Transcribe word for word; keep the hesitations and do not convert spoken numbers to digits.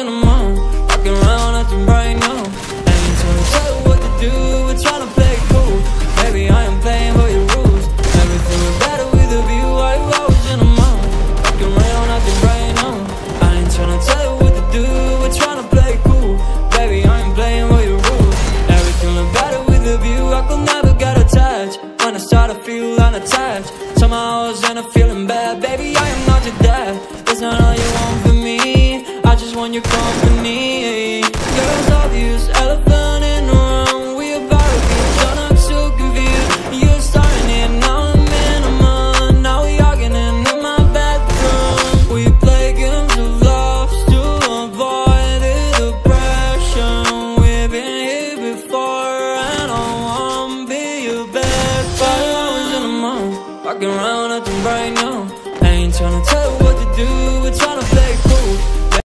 in the moon, walking around acting right now. I ain't trying to tell you what to do, we're trying to play it cool. Baby, I am playing by your rules. Everything was better with a view. Why you always in the moon, walking around acting right now. I ain't trying to tell you what to do, we're trying to play it cool. Baby, I am playing by your rules. Everything was better with a view. I could never get attached. When I start to feel unattached, somehow I was in a feeling bad. Baby, I am not your dad. That's not all you want from me. I just want your company. Girls obvious, elephant in the room. We about to be done, I'm so confused. You're starting it, now I'm in a month. Now we arguing in my bedroom. We play games of love to avoid the depression. We've been here before and I won't be your best. Five hours in the month, walking around acting right now. I ain't trying to tell you what to do, we're trying